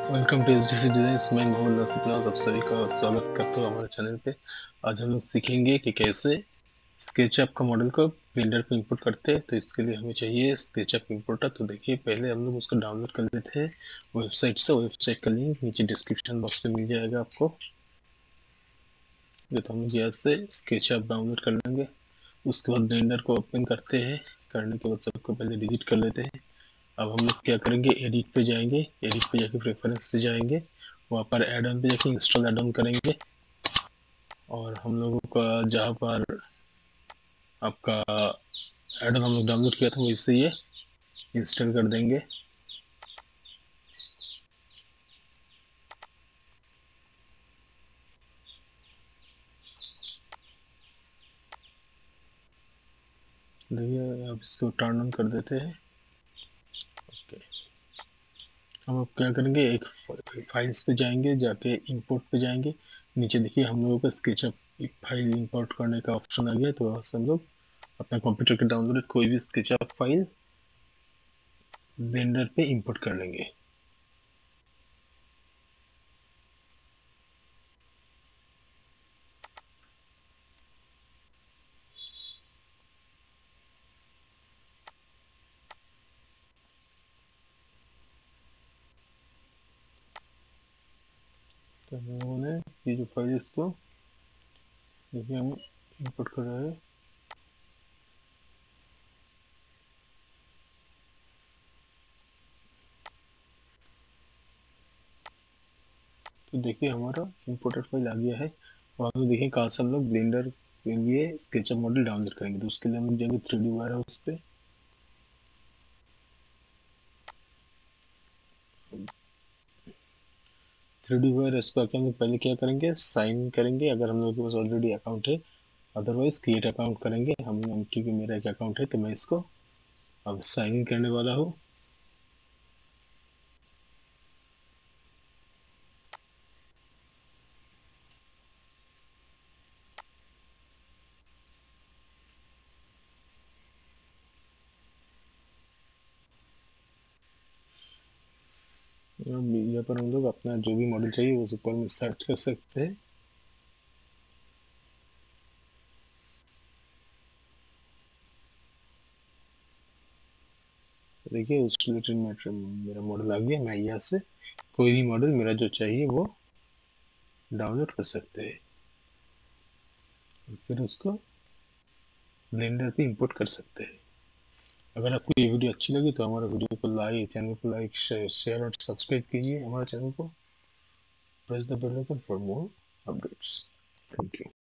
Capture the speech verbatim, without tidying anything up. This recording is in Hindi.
Welcome to HDC designs. मैं मोहम्मद नासिर नाज आप सभी का स्वागत करता हूँ हमारे चैनल पे। आज हम लोग सीखेंगे कि कैसे स्केचअप का मॉडल को ब्लेंडर पे इंपोर्ट करते हैं। तो इसके लिए हमें चाहिए स्केचअप इंपोर्टर। तो देखिए, पहले हम लोग उसको डाउनलोड कर लेते हैं वेबसाइट से। वेबसाइट का लिंक नीचे डिस्क्रिप्शन बॉक्स में मिल जाएगा आपको। तो हम लोग यहाँ से स्केचअप डाउनलोड कर लेंगे। उसके बाद ब्लेंडर को ओपन करते हैं। करने के बाद सबको पहले डिलीट कर लेते हैं। अब हम लोग क्या करेंगे, एडिट पे जाएंगे। एडिट पे जाके प्रेफरेंस पे जाएंगे। वहाँ पर एड ऑन पे जाके इंस्टॉल एड ऑन करेंगे। और हम लोगों का जहाँ पर आपका एड ऑन हम लोग डाउनलोड किया था वैसे ये इंस्टॉल कर देंगे। देखिए, अब इसको टर्न ऑन कर देते हैं। ओके, हम अब क्या करेंगे, एक फाइल्स पे जाएंगे, जाके इंपोर्ट पे जाएंगे। नीचे देखिए हम लोगों का स्केचअप फाइल इंपोर्ट करने का ऑप्शन आ गया। तो वहाँ से हम लोग अपना कंप्यूटर के डाउनलोड कोई भी स्केचअप फाइल ब्लेंडर पे इंपोर्ट कर लेंगे। तो हम लोगों ने ये जो फाइल इसको देखिए हम इंपोर्ट कर रहे हैं। तो देखिए हमारा इंपोर्टेड फाइल आ गया है। और हम देखिए कहाँ से हम लोग ब्लेंडर के लिए स्केचअप मॉडल डाउनलोड करेंगे। तो उसके लिए हम लोग जाएंगे थ्री डी वायर हाउस पे। थ्री डी वायर हाउस को आके हम लोग पहले क्या करेंगे, साइन करेंगे अगर हम लोग के पास ऑलरेडी अकाउंट है। अदरवाइज क्रिएट अकाउंट करेंगे हम। क्योंकि मेरा एक अकाउंट है तो मैं इसको अब साइन इन करने वाला हूँ। यहाँ पर हम लोग अपना जो भी मॉडल चाहिए वो ऊपर में सर्च कर सकते हैं। देखिए उस रिलेटेड मेरा मॉडल आ गया। मैं यहाँ से कोई भी मॉडल मेरा जो चाहिए वो डाउनलोड कर सकते हैं। फिर उसको ब्लेंडर पे इंपोर्ट कर सकते हैं। अगर आपको ये वीडियो अच्छी लगी तो हमारे वीडियो को लाइक चैनल को लाइक शेयर और सब्सक्राइब कीजिए हमारे चैनल को। Press the bell icon for more updates. Thank you.